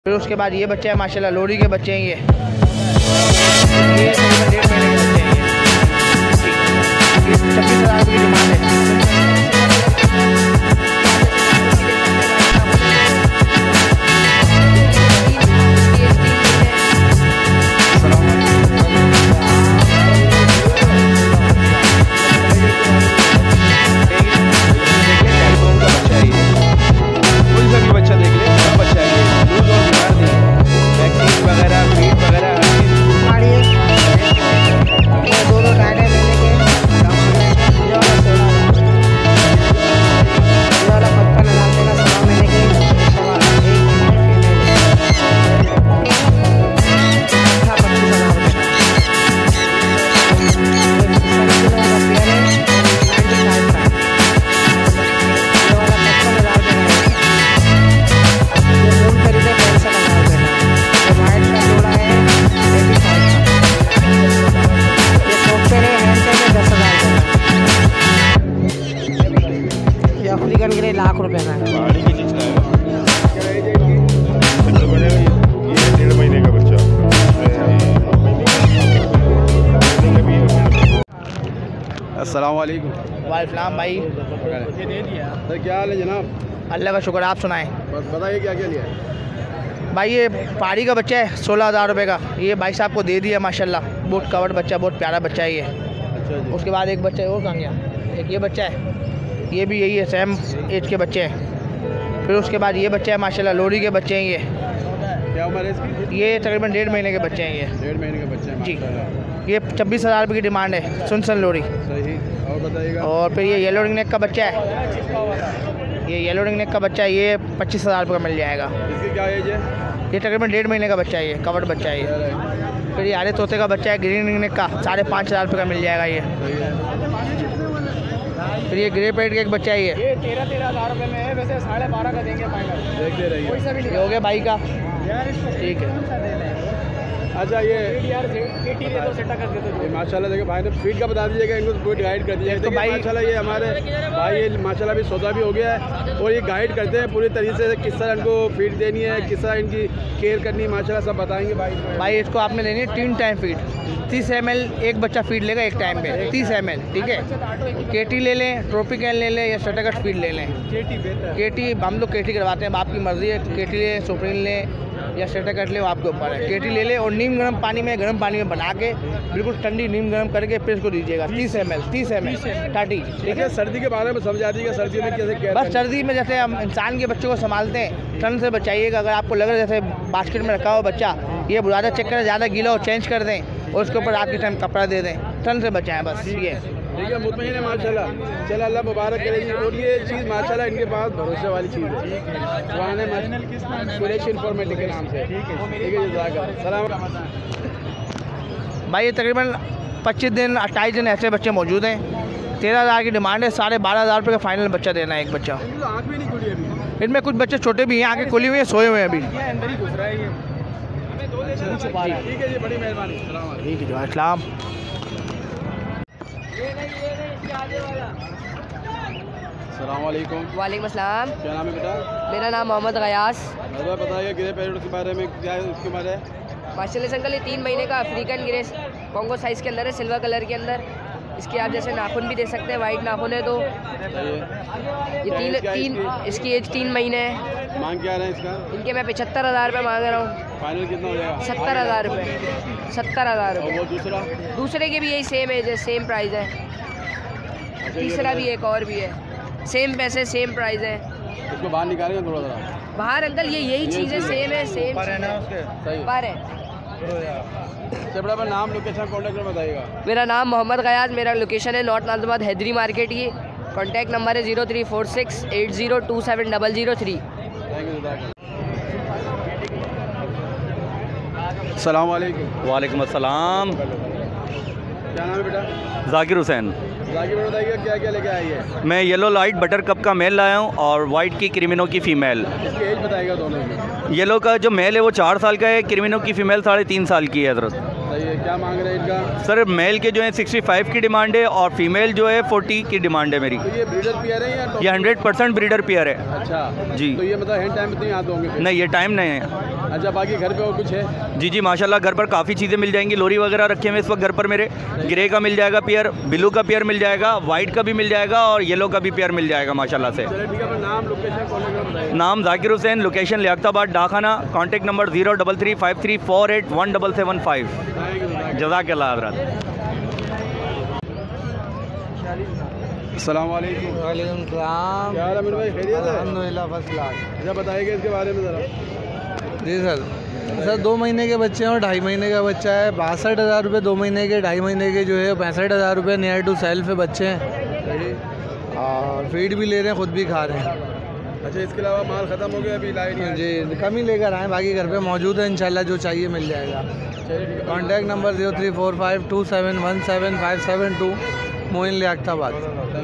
फिर उसके बाद ये बच्चे हैं माशाल्लाह, लोरी के बच्चे हैं ये तकरीबन 1.5 महीने के बच्चे हैं ये 26,000 रुपये की डिमांड है। अफ्रीकन के लिए लाख रुपए का है। ये 1.5 महीने का बच्चा। अस्सलाम वालेकुम। वालेकुम भाई। सर क्या हाल है जनाब? अल्लाह का शुक्र, आप सुनाएं। बस बताइए क्या क्या लिया है? भाई ये पहाड़ी का बच्चा है 16,000 रुपये का, ये भाई साहब को दे दिया माशाल्लाह। बहुत कवर्ड बच्चा, बहुत प्यारा बच्चा है ये। अच्छा जी। उसके बाद एक बच्चा और कहाँ गया, एक ये बच्चा है, ये भी यही है, सेम एज के बच्चे हैं। फिर उसके बाद ये बच्चा है माशाल्लाह, लोरी के बच्चे हैं ये। क्या उम्र है इसकी? ये तकरीबन 1.5 महीने के बच्चे हैं ये। 1.5 महीने का बच्चा है जी। माशाल्लाह। ये 26,000 रुपये की डिमांड है, सुन लोरी। सही। और बताइएगा। और फिर ये येलो रिंग नेक का बच्चा है, ये येलो रिंग नेक का बच्चा है, ये 25,000 रुपये का मिल जाएगा। इसकी क्या एज है? ये तकरीबन 1.5 महीने का बच्चा है, ये कवर्ड बच्चा है ये। फिर ये आरे तोते का बच्चा है ग्रीन रिंग नेक का, 5,500 रुपये का मिल जाएगा ये। फिर ये ग्रे पेड का एक बच्चा है, ये 13,000 रुपये में है, वैसे 12.5 का देंगे फाइनल। देखते रहिए। ये हो गया भाई का, ठीक है। अच्छा ये माशाल्लाह देखिए भाई ने फीड का बता दीजिएगा, इनको पूरी गाइड कर दीजिएगा। तो भाई माशाल्लाह ये हमारे भाई ये माशाल्लाह भी सौदा भी हो गया है और ये गाइड करते हैं पूरी तरीके से, किस तरह इनको फीड देनी है, किस तरह इनकी केयर करनी है, माशाल्लाह सब बताएंगे भाई। इसको आपने लेनी है 3 टाइम फीड, 30 ml एक बच्चा फीड लेगा एक टाइम पे, 30 ml, ठीक है। केटी ले लें, ट्रोपिकल ले लें या शटरकट फीड ले लें। केटी हम लोग केटी करवाते हैं, आपकी मर्ज़ी है, केटी लें, सुप्रीम लें या शटरकट लें, वो आपके ऊपर है। केटी ले लें और नीम गर्म पानी में बना के बिल्कुल ठंडी नीम गर्म करके फिर इसको दीजिएगा 30 ml 30, ठीक है। सर्दी के बारे में समझा दीजिएगा, सर्दी में कैसे क्या? बस सर्दी में जैसे हम इंसान के बच्चों को संभालते हैं, ठंड से बचाइएगा। अगर आपको लग रहा है जैसे बास्केट में रखा हो बच्चा, ये ज़्यादा चेक करें, ज़्यादा गीला हो चेंज कर दें और उसके ऊपर रात के टाइम कपड़ा दे दें, ठंड से बचाएं बस ये। ठीक है, मुतमईन है माशाल्लाह। चलो अल्लाह मुबारक करेगी। और ये चीज़ माशाल्लाह इनके पास भरोसे वाली चीज़ है, कुरैश इन्फॉर्मेटिव के नाम से। ठीक है जज़ाकल्लाह। सलाम भाई ये तकरीबन 25 दिन 28 दिन ऐसे बच्चे मौजूद हैं। 13,000 की डिमांड है, 12,500 रुपये का फाइनल बच्चा देना है एक बच्चा। आँख भी नहीं खुली अभी। इनमें कुछ बच्चे छोटे भी हैं, आगे खुली हुई है, सोए हुए हैं अभी। अंदर ही घुस रहा है ये। ठीक है जी, बड़ी मेहरबानी। ठीक है जी, अस्सलाम। अस्सलाम वालेकुम। वालेकुम अस्सलाम। क्या नाम है बेटा? मेरा नाम मोहम्मद गयास। बताइए ग्रे पैरेट के बारे में, क्या है उसके बारे में? माशाल्लाह अंकल, ये 3 महीने का अफ्रीकन ग्रे कॉन्गो साइज़ के अंदर है, सिल्वर कलर के अंदर। इसके आप जैसे नाखून भी दे सकते हैं, वाइट नाखून है। तो ये तीन इसकी एज 3 महीने है। मांग क्या रहे हैं इसका? इनके मैं 75,000 रुपये मांग रहा हूँ। फाइनल कितना हो जाएगा? 70,000 रुपये। 70,000 रुपये। वो दूसरे के भी यही सेम एज है, सेम प्राइस है। तीसरा भी एक और भी है, सेम पैसे सेम प्राइस है। इसको बाहर निकालेंगे थोड़ा सा बाहर अंकल, यही चीज़ें सेम है, सेम पर है ना उसके? सही पर है। बड़ा नाम, लोकेशन, कॉन्टैक्ट नंबर बताइएगा। मेरा नाम मोहम्मद गयास, मेरा लोकेशन है नॉर्थ नाज़िमाबाद हैदरी मार्केट। ये कॉन्टैक्ट नंबर है 0346 80270003। अस्सलाम वालेकुम। वालेकुम अस्सलाम। क्या नाम है बेटा? जाकिर हुसैन। जाकिर बेटा बताइए क्या क्या लेके आई है? मैं येलो लाइट बटर कप का मेल लाया हूँ और वाइट की क्रिमिनो की फ़ीमेल। इसकी एज बताइएगा दोनों की। येलो का जो मेल है वो 4 साल का है, क्रिमिनो की फ़ीमेल 3.5 साल की है हज़रत। सही है। क्या मांग रहे हैं इनका? सर मेल के जो है 65 की डिमांड है और फीमेल जो है 40 की डिमांड है मेरी। तो ये ब्रीडर पेयर है या? ये 100% ब्रीडर पेयर है। अच्छा जी। तो ये मतलब हैंड टाइम इतने याद होंगे? नहीं, ये टाइम नहीं है। अच्छा, बाकी घर पे और कुछ है? जी जी माशाल्लाह घर पर काफ़ी चीज़ें मिल जाएंगी। लोरी वगैरह रखे हुए इस वक्त घर पर मेरे। ग्रे का मिल जाएगा पेयर, ब्लू का पेयर मिल जाएगा, वाइट का भी मिल जाएगा और येलो का भी पेयर मिल जाएगा माशाल्लाह से। चलिए ठीक है, नाम लोकेशन कॉन्टैक्ट नंबर बताइए। नाम जाकिर हुसैन, लोकेशन लियाकताबाद डाखाना, कॉन्टैक्ट नंबर 03353481775। जज़ाकल्लाह हज़रत। अस्सलाम वालेकुम। वालेकुम सलाम। क्या हाल है मेरे भाई, खैरियत है? अल्हम्दुलिल्लाह फर्स्ट क्लास। अच्छा बताइएगा इसके बारे में ज़रा। जी सर 2 महीने के बच्चे हैं और 2.5 महीने का बच्चा है। 62,000 रुपये 2 महीने के, 2.5 महीने के जो है 65,000 रुपये नियर टू सेल्फ है बच्चे हैं। सही। और फीड भी ले रहे हैं, खुद भी खा रहे हैं। अच्छा, इसके अलावा माल ख़त्म हो गया अभी लाइन नहीं? जी कम ही लेकर आए, बाकी घर पे मौजूद है इंशाल्लाह, जो चाहिए मिल जाएगा। Contact number 0345271572 Moin Liaquatabad.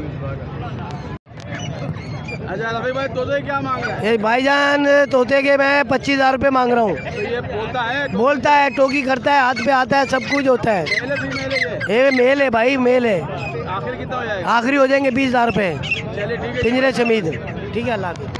अच्छा रफ़ी भाई, तोते क्या मांग रहे हैं? ये भाईजान तोते के मैं 25,000 रुपये मांग रहा हूँ। तो ये बोलता है, टोकी करता है, हाथ पे आता है, सब कुछ होता है। मेल है फीमेल है ये मेल है भाई, मेल है। आखिर कितना हो जाएगा? आखिरी हो जाएंगे 20,000 रुपये। चलिए ठीक है। पिंजरे समीत। ठीक है, अल्लाह हाफ़िज़।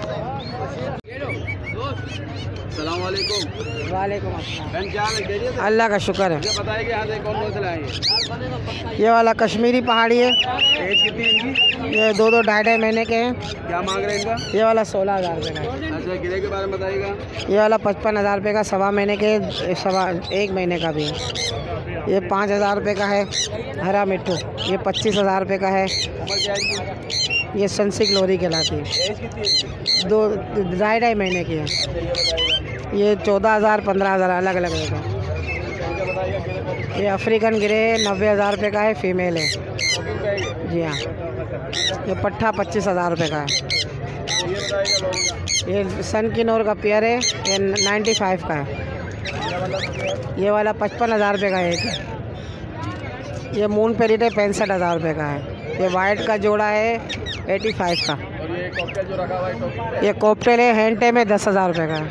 अस्सलाम वालेकुम। वालेकुम बहन क्या हाल है, खैरियत है? अल्लाह का शुक्र है। मुझे बताइए यहाँ से कौन कौन से लाएंगे? ये वाला कश्मीरी पहाड़ी है, एज कितनी है इनकी? ये 2-2 2.5 महीने के हैं। क्या मांग रहे हैं इनका? ये वाला 16,000 रुपये का है। अच्छा, गिरे के बारे में बताइएगा। ये वाला 55,000 रुपये का, 1.25 महीने के, 1 महीने का भी है। ये 5,000 रुपये का है हरा मिट्टू। ये 25,000 रुपये का है। उम्र क्या है इनकी? ये सनसिक लोरी कहलाती है, एज कितनी है इनकी? 2-2.5 महीने की है। ये 14,000 15,000 अलग अलग रहेगा। ये अफ्रीकन ग्रे 90,000 रुपये का है, फीमेल है। जी हाँ। ये पट्ठा 25,000 रुपये का है। ये सन की नोर का पेयर है, ये 95 का है। ये वाला 55,000 रुपये का है। ये मून पेरिट है, 65,000 रुपये का है। ये वाइट का जोड़ा है 85 का। और ये कॉकटेल जो रखा हुआ है टोपी? ये कॉकटेल है, हैंड टेम है, 10,000 रुपये का है।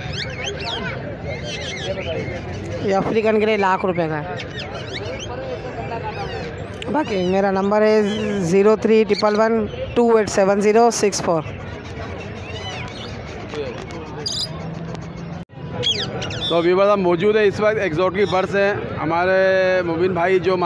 ये अफ्रीकन ग्रे 1,00,000 रुपये का है। बाकी मेरा नंबर है 0311128706 तो व्यूअर्स हम मौजूद है इस वक्त एक्सोटिक बर्ड्स हैं हमारे मुबीन भाई जो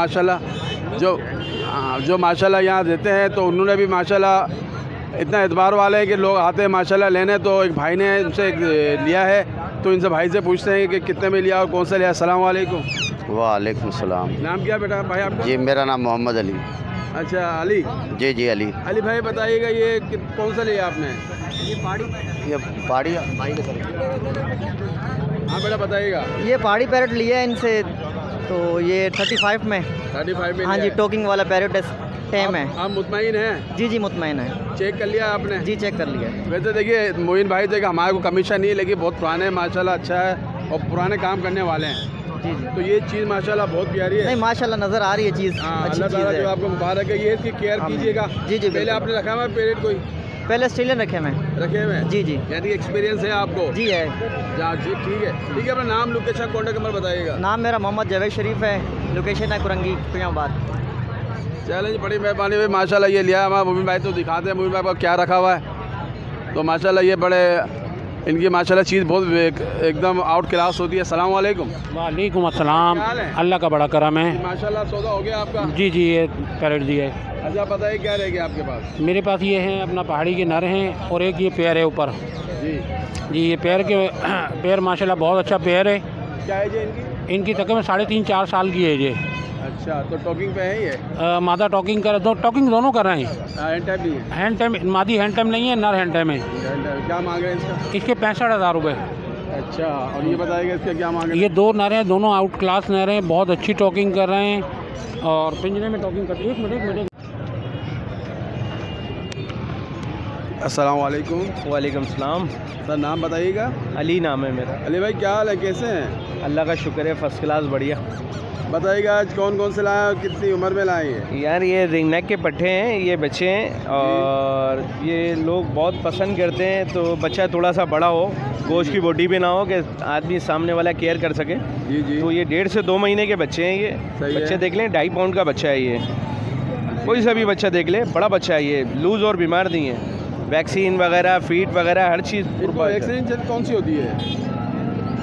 माशाल्लाह यहाँ देते हैं। तो उन्होंने भी माशाल्लाह इतना एतबार वाले हैं कि लोग आते हैं माशाल्लाह लेने। तो एक भाई ने इनसे लिया है, तो इनसे भाई से पूछते हैं कि कितने में लिया और कौन सा लिया। अस्सलाम वालेकुम। वालेकुम सलाम। नाम क्या बेटा भाई आपका? जी मेरा नाम मोहम्मद अली। अच्छा अली। जी जी अली। अली भाई बताइएगा ये कौन सा लिया आपने? ये पहाड़ी भाई के तरफ। हाँ बेटा बताइएगा। ये पहाड़ी पैरेट लिया है इनसे, तो ये 35 में। 35 में? हाँ जी, टोकिंग वाला पैरेट टेम है। आप मुतमईन हैं? जी जी मुतमईन है। चेक कर लिया आपने? जी चेक कर लिया। वैसे देखिए मोइन भाई देखिए हमारे को कमीशन नहीं लगी, बहुत पुराने माशाल्लाह अच्छा है और पुराने काम करने वाले हैं। जी जी। तो ये चीज़ माशाल्लाह बहुत प्यारी है। नहीं माशाल्लाह नज़र आ रही है चीज़, हाँ, अच्छी अल्लाह चीज़ ताला जो है। आपको मुबारक है। ये इसकी केयर कीजिएगा। जी जी पहले आपने रखा हुआ पेरेट कोई? पहले ऑस्ट्रेलियन रखे मैं। रखे हुए हैं? जी जी। यानी एक्सपीरियंस है आपको? जी है। जी ठीक है। ठीक है, अपना नाम लोकेशन कॉन्टैक्ट नंबर बताइएगा। नाम मेरा मोहम्मद जावेद शरीफ है, लोकेशन है कुरंगी कुयाबाद। चलें जी, बड़ी मेहरबानी भाई माशाल्लाह। ये लिया हमारा मुबीन भाई, तो दिखाते हैं मुबीन भाई को क्या रखा हुआ है। तो माशाल्लाह ये बड़े इनकी माशाल्लाह चीज़ बहुत एकदम आउट क्लास होती है। अस्सलाम वालेकुम। वालेकुम अस्सलाम। अल्लाह का बड़ा करम है। माशाल्लाह सौदा हो गया आपका? जी जी, ये पैरेट जी है। अच्छा बताइए क्या रहेगा आपके पास? मेरे पास ये हैं अपना पहाड़ी के नर हैं और एक ये पेयर है ऊपर। जी जी, ये पेयर माशाल्लाह बहुत अच्छा पेयर है। क्या है जी इनकी? इनकी तकरीबन 3.5-4 साल की है ये। अच्छा, तो टॉकिंग पे है ये? मादा टॉकिंग कर टॉकिंग दोनों कर रहे हैं। हैंड टाइप नहीं है? हैंड टाइम मादी हैंड टाइम नहीं है, नर हैंड टाइम है। क्या मांग रहे हैं इसका? इसके 65,000 रुपये। अच्छा, और ये बताइएगा इसका क्या मांग रहे हैं? ये 2 नर हैं, दोनों आउट क्लास नर हैं, बहुत अच्छी टॉकिंग कर रहे हैं और पिंजरे में टॉकिंग करते हैं। एक मिनट। अस्सलाम वालेकुम। वालेकुम सलाम। सर नाम बताइएगा। अली नाम है मेरा। अली भाई क्या हाल है, कैसे हैं? अल्लाह का शुक्र है, फर्स्ट क्लास बढ़िया। बताइएगा आज कौन कौन से लाए और कितनी उम्र में लाए ये? यार ये रिंग नेक के पट्टे हैं, ये बच्चे हैं और ये लोग बहुत पसंद करते हैं। तो बच्चा थोड़ा सा बड़ा हो, गोश्त की बॉडी भी ना हो कि आदमी सामने वाला केयर कर सके। जी जी। तो ये 1.5 से 2 महीने के बच्चे हैं। ये बच्चे देख लें, 2.5 पाउंड का बच्चा है। ये कोई सा भी बच्चा देख ले, बड़ा बच्चा है। ये लूज़ और बीमार नहीं है। वैक्सीन वगैरह, फीड वगैरह हर चीज़। वैक्सीन कौन सी होती है?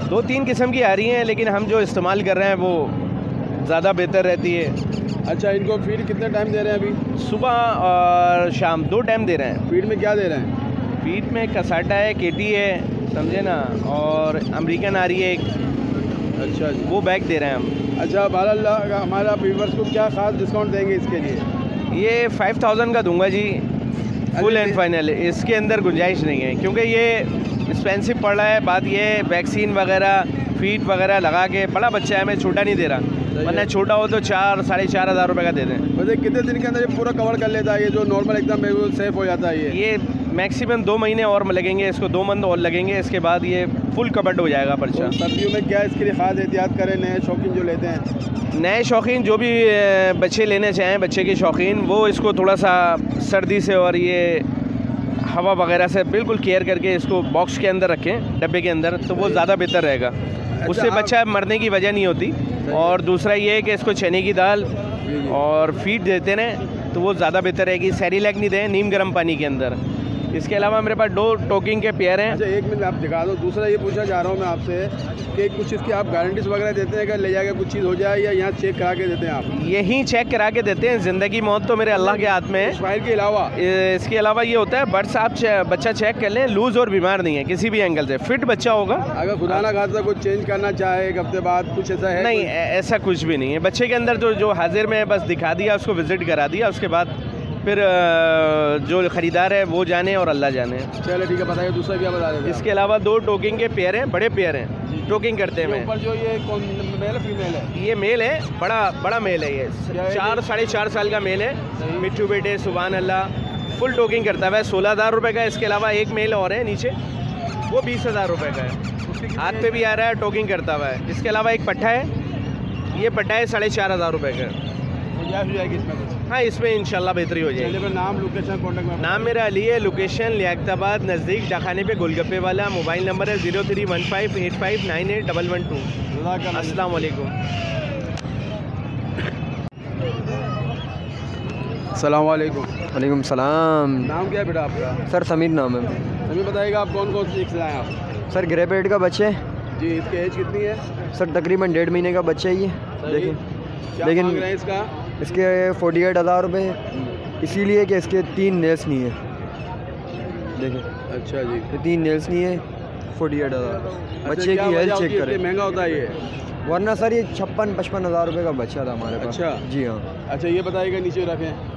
2-3 किस्म की आ रही हैं, लेकिन हम जो इस्तेमाल कर रहे हैं वो ज़्यादा बेहतर रहती है। अच्छा, इनको फीड कितने टाइम दे रहे हैं अभी? सुबह और शाम 2 टाइम दे रहे हैं। फीड में क्या दे रहे हैं? फीड में कसाटा है, केटी है, समझे ना, और अमेरिकन आ रही है एक। अच्छा जी, वो बैग दे रहे हैं हम। अच्छा, बहरहाल हमारा व्यूअर्स को क्या ख़ास डिस्काउंट देंगे इसके लिए? ये 5000 का दूंगा जी, फुल एंड फाइनल। इसके अंदर गुंजाइश नहीं है, क्योंकि ये एक्सपेंसिव पड़ रहा है। बात ये है, वैक्सीन वगैरह फीड वगैरह लगा के, बड़ा बच्चा है, मैं छोटा नहीं दे रहा, वरना छोटा हो तो 4-4.5 हज़ार रुपये का दे दें। वैसे कितने दिन के अंदर ये पूरा कवर कर लेता है, ये जो नॉर्मल एकदम सेफ हो जाता है? ये मैक्सिमम 2 महीने और लगेंगे, इसको 2 मंथ और लगेंगे, इसके बाद ये फुल कवर्ड हो जाएगा पर्चा। सर्दियों में क्या इसके लिए ख़ास एहतियात करें नए शौकीन जो लेते हैं? नए शौकीन जो भी बच्चे लेने चाहें, बच्चे के शौकीन, वो इसको थोड़ा सा सर्दी से और ये हवा वगैरह से बिल्कुल केयर करके इसको बॉक्स के अंदर रखें, डब्बे के अंदर, तो वो ज़्यादा बेहतर रहेगा। उससे बच्चा मरने की वजह नहीं होती। और दूसरा ये है कि इसको चने की दाल और फीड देते रहें तो वो ज़्यादा बेहतर रहेगी। सेरिलैक नहीं दें नीम गर्म पानी के अंदर। इसके अलावा मेरे पास 2 टोकिंग के पेयर हैं। अच्छा, 1 मिनट आप दिखा दो। दूसरा ये पूछना चाह रहा हूँ मैं आपसे कि कुछ चीज़ की आप गारंटीज वगैरह देते हैं कि ले जाकर कुछ चीज़ हो जाए, या यहाँ चेक करा के देते हैं आप? यहीं चेक करा के देते हैं। ज़िंदगी मौत तो मेरे अल्लाह के हाथ में है। फाइल के अलावा इसके अलावा ये होता है, बर्ड्स आप बच्चा चेक कर लें, लूज़ और बीमार नहीं है किसी भी एंगल से, फिट बच्चा होगा। अगर खुदा ना खासा कुछ चेंज करना चाहे 1 हफ्ते बाद, कुछ ऐसा है? नहीं, ऐसा कुछ भी नहीं है। बच्चे के अंदर तो जो हाजिर में बस दिखा दिया, उसको विज़िट करा दिया, उसके बाद फिर जो ख़रीदार है वो जाने और अल्लाह जाने। चलो ठीक है, बताइए दूसरा क्या बता रहे थे? इसके अलावा 2 टोकिंग के पेयर हैं, बड़े पेयर हैं, टोकिंग करते हैं। ऊपर जो ये कौन मेल है फीमेल है? ये मेल है, बड़ा मेल है। ये 4-4.5 साल का मेल है। मिट्टू बेटे सुभान अल्लाह, फुल टोकिंग करता है। 16,000 रुपये का। इसके अलावा एक मेल और है नीचे, वो 20,000 रुपये का है, हाथ पे भी आ रहा है, टोकिंग करता हुआ है। इसके अलावा एक पट्टा है, ये पट्टा है 4,500 रुपये का। गुंजाइश हो जाएगी इसमें कुछ? हाँ, इसमें इंशाल्लाह बेहतरी हो जाएगी। चलिए, नाम लोकेशन कॉन्टैक्ट में? नाम मेरा अली है, लोकेशन लियाकताबाद नज़दीक डाखाने पे गोलगप्पे वाला। मोबाइल नंबर है 031585981112। अस्सलाम वालेकुम। अस्सलाम वालेकुम। वालेकुम सलाम। नाम क्या है बेटा आपका? सर समीर नाम है। समीर, बताइएगा आप कौन कौन सी चीज़ लाएँ आप? सर ग्रे पेड का बच्चे जी। इसकी एज कितनी है? सर तकरीबन 1.5 महीने का बच्चा ही है। देखिए, लेकिन मांग रहे हैं इसका? इसके 48,000 रुपये, इसीलिए कि इसके 3 नेल्स नहीं है। देखिए, अच्छा जी, ये 3 नेल्स नहीं है, 48,000। बच्चे की हेल्थ चेक करें। महंगा होता है ये? वरना सर ये 56-55 हज़ार रुपये का बच्चा था हमारे पास। अच्छा जी हाँ। अच्छा, ये बताइएगा नीचे रखें।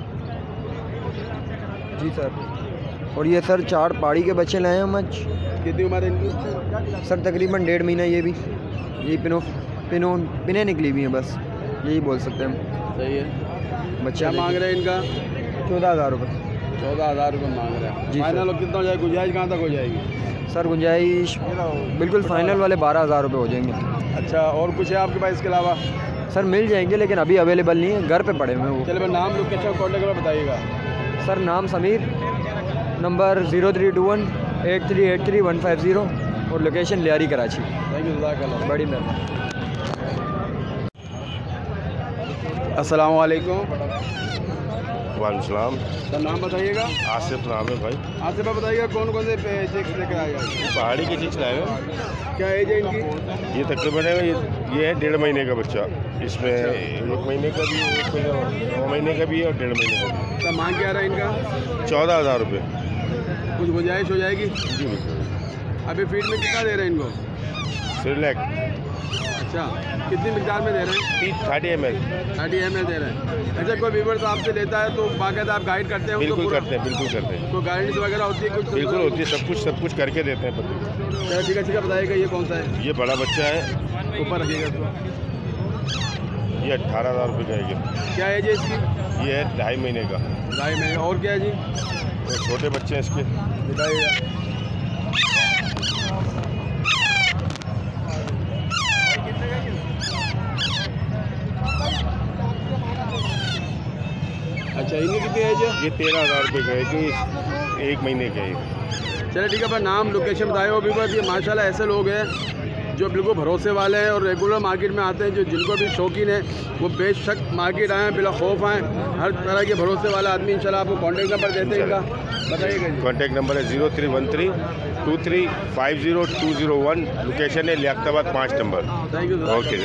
जी सर। और ये सर 4 पाड़ी के बच्चे लाए हैं हम आज। कितनी उम्र है इनकी? सर तकरीबन 1.5 महीना। ये भी ये पिने निकली हुई हैं, बस यही बोल सकते हैं हम। सही है। बच्चा क्या मांग रहे हैं इनका? 14,000 रुपये। 14,000 रुपये मांग रहे हैं जी। फाइनल कितना हो जाएगा? गुंजाइश कहाँ तक हो जाएगी? सर गुंजाइश बिल्कुल फाइनल वाले 12,000 रुपये हो जाएंगे। अच्छा, और कुछ है आपके पास इसके अलावा? सर मिल जाएंगे, लेकिन अभी अवेलेबल नहीं है, घर पे पड़े हुए हैं वो। चलिए, नाम लोकेशन कॉन्टैक्ट में बताइएगा। सर नाम समीर, नंबर 0321 8383 150 और location Lyari Karachi. Thank you, जज़ाकल्लाह। बड़ी मेहरबानी। अस्सलाम वालेकुम। वालेकुम सलाम। सर नाम बताइएगा। आसिफ नाम है भाई। आसिफ भाई, बताइएगा कौन कौन से चेक्स लेकर आएगा? पहाड़ी की चीज लाए हैं। क्या एज है इनकी? ये तकरीबन है, ये है 1.5 महीने का बच्चा। इसमें 1 महीने का भी, 9 महीने का भी है और 1.5 महीने का भी। सर मांग क्या रहा है इनका? 14,000 रुपये। कुछ गुंजाइश हो जाएगी? जी बिल्कुल। अभी फीड में कितना दे रहे हैं इनको? सेरिलैक। अच्छा, कितनी मिकदार में दे रहे हैं? 30 ml। 30 ml दे रहे हैं। अच्छा, कोई व्यूअर्स आपसे लेता है तो बाकायदा आप गाइड करते हैं? बिल्कुल करते हैं, बिल्कुल करते हैं। कोई गारंटी वगैरह होती है? कुछ बिल्कुल होती है, सब कुछ करके देते हैं। ठीक है, ठीक है, बताइएगा ये कौन सा है? ये बड़ा बच्चा है, ऊपर रखिएगा इसको। ये 18,000 रुपये का है। क्या एज है इसकी? ये है 2.5 महीने का। 2.5 महीने। और क्या है जी? छोटे बच्चे हैं इसके। बताइएगा। अच्छा, इनकी कितनी एज है? ये 13,000 रुपये का है कि 1 महीने का है। चलिए ठीक है, अपना नाम लोकेशन बताए हो। भी ये माशाल्लाह ऐसे लोग हैं जो बिल्कुल भरोसे वाले हैं और रेगुलर मार्केट में आते हैं, जो जिनको भी शौकीन है वो बेशक मार्केट आएँ, बिला खौफ आएँ। हर तरह के भरोसे वाला आदमी इंशाल्लाह आपको कॉन्टैक्ट नंबर देते हैं इनका, बताइएगा। कॉन्टैक्ट नंबर है 031323520201। लोकेशन है लियाकताबाद 5 नंबर। Thank you. ओके।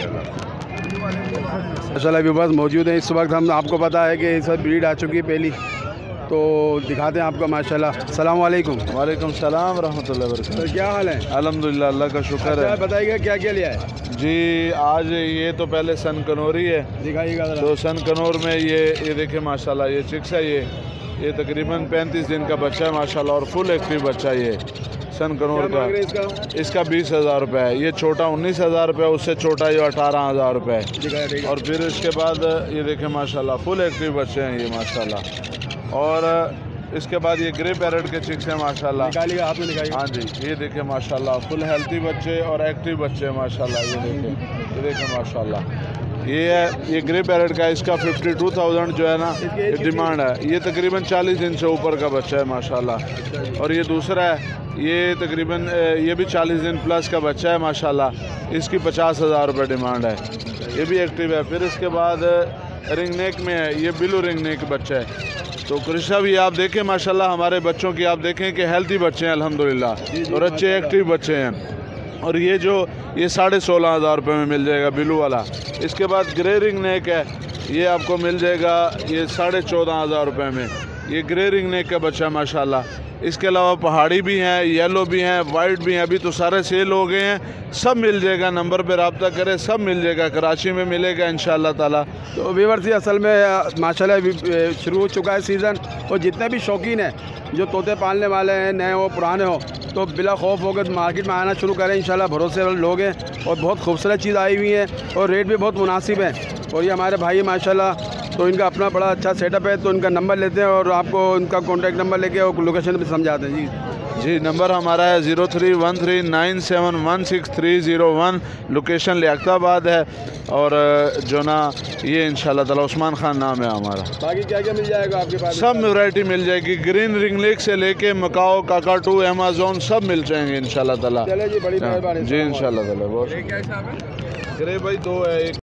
माशाल्लाह व्यूअर्स मौजूद हैं इस वक्त। हम आपको पता है कि इस वक्त ब्रीड आ चुकी है पहली, तो दिखाते हैं आपको माशाल्लाह। अस्सलाम वालेकुम। वालेकुम सलाम रहमतुल्लाहि व बरकातहू। तो क्या हाल है? अल्हम्दुलिल्लाह, अल्लाह का शुक्र है। बताइएगा क्या क्या लिया है जी? आज ये तो पहले सन कनौरी है, दिखाइएगा। तो सन कनौर में ये देखिए माशाल्लाह, ये चिक्स है, ये तकरीबन 35 दिन का बच्चा है माशाल्लाह, और फुल एक्टिव बच्चा है ये सन कनौर का। इसका 20,000 रुपये है। ये छोटा 19,000 रुपये, उससे छोटा ये 18,000 रुपये है। और फिर इसके बाद ये देखें माशाल्लाह फुल एक्टिव बच्चे हैं ये माशाल्लाह। और इसके बाद ये ग्रे पैरेट के चिक्स हैं माशाल्लाह। निकालिएगा, आप निकालिए। हाँ जी, ये देखें माशाल्लाह फुल हेल्थी बच्चे और एक्टिव बच्चे हैं माशाल्लाह। ये देखें माशाल्लाह। ये है, ये ग्रे पैरेट का, इसका 52,000 जो है ना ये डिमांड है। ये तकरीबन 40 दिन से ऊपर का बच्चा है माशाल्लाह। और ये दूसरा है, ये तकरीबन ये भी 40 दिन प्लस का बच्चा है माशाल्लाह। इसकी 50,000 रुपये डिमांड है। ये भी एक्टिव है। फिर इसके बाद रिंग नेक में है, ये बिलू रिंग नेक बच्चा है। तो कृष्णा भी आप देखें माशाल्लाह, हमारे बच्चों की आप देखें कि हेल्थी बच्चे हैं अल्हम्दुलिल्लाह, और अच्छे एक्टिव बच्चे हैं। और ये जो ये 16,500 रुपये में मिल जाएगा बिलू वाला। इसके बाद ग्रे रिंग नेक है, ये आपको मिल जाएगा ये 14,500 रुपये में। ये ग्रे रिंग नेक का बच्चा माशाल्लाह। इसके अलावा पहाड़ी भी हैं, येलो भी हैं, वाइट भी हैं। अभी तो सारे सेल हो गए हैं, सब मिल जाएगा। नंबर पे रब्ता करें, सब मिल जाएगा। कराची में मिलेगा इंशाल्लाह ताला। तो व्यूअर्स असल में माशाल्लाह शुरू हो चुका है सीज़न, और जितने भी शौकीन हैं, जो तोते पालने वाले हैं, नए हो पुराने हो, तो बिला खौफ होकर मार्केट में आना शुरू करें इंशाल्लाह। भरोसे वाले लोग हैं और बहुत खूबसूरत चीज़ आई हुई है, और रेट भी बहुत मुनासिब है। और ये हमारे भाई माशाल्लाह, तो इनका अपना बड़ा अच्छा सेटअप है। तो इनका नंबर लेते हैं और आपको उनका कॉन्टैक्ट नंबर लेके और लोकेशन भी समझाते हैं। जी नंबर हमारा है 031397163001। लोकेशन लियाकताबाद है, और जो ना ये इंशाल्लाह ताला उस्मान खान नाम है हमारा। बाकी क्या क्या मिल जाएगा आपके पास? सब वैरायटी मिल जाएगी। ग्रीन रिंग लेक से लेके मकाओ, काकाटू, अमेज़न सब मिल जाएंगे इंशाल्लाह ताला। चले जी, बड़ी मेहरबानी जी इंशाल्लाह ताला। बहुत ग्रे भाई 2 है, एक